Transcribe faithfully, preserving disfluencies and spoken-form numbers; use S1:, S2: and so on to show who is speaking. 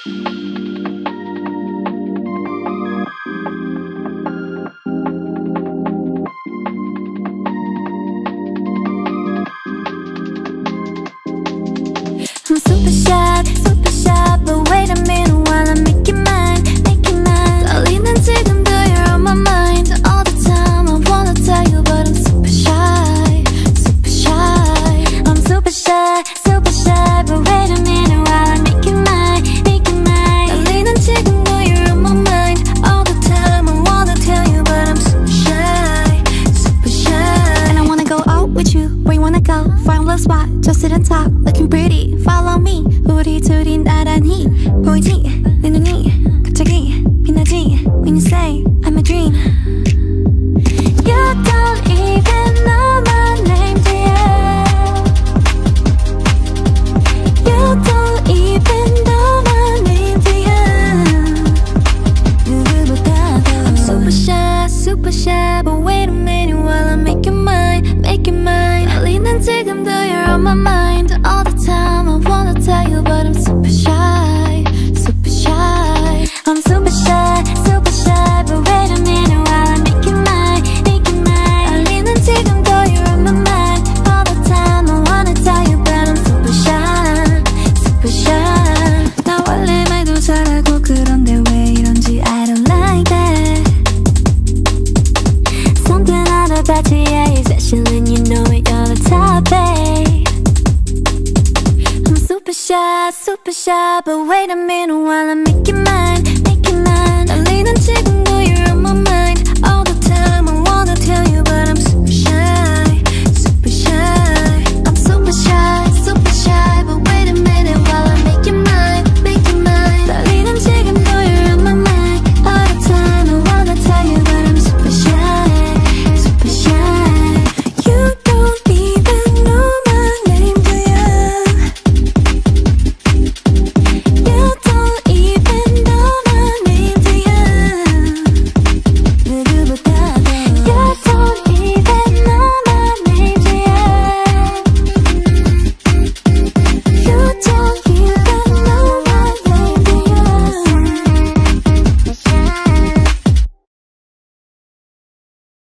S1: I'm super shy, super shy, but wait a minute while I make you mine, make you mine. 떨리는 지금도 you're on my mind all the time. I wanna tell you, but I'm super shy, super shy. I'm super shy, super shy, but wait a minute while I make you mine, make you mine. 떨리는 지금도 you're on my mind all the time. I wanna tell you, but I'm super shy, super shy. And I wanna go out with you, where you wanna go? Find a little spot, just sit and talk, looking pretty. Follow me, 우리 둘이 나란히. 보이지? 내 눈이 갑자기 빛나지? When you say I'm a dream. You don't even know my name, dear. You don't even know my name, dear. Nugubodado. I'm super shy, super shy, but wait a minute while I make you mine, make you mine. 떨리는 지금도 you're on my mind all the time. I wanna tell you, but I'm super shy, super shy. I'm super shy, super shy, but wait a minute while I make you mine, make you mine. 떨리는 지금도 you're on my mind all the time. I wanna tell you, but I'm super shy, super shy. 나 원래 말도 잘하고 그런데 왜 이런지 I don't like that. Something out about you, yeah, you're special and you know it, you're the top, babe. I'm super shy, super shy, but wait a minute while I make you mine, make you mine. 떨리는 지금도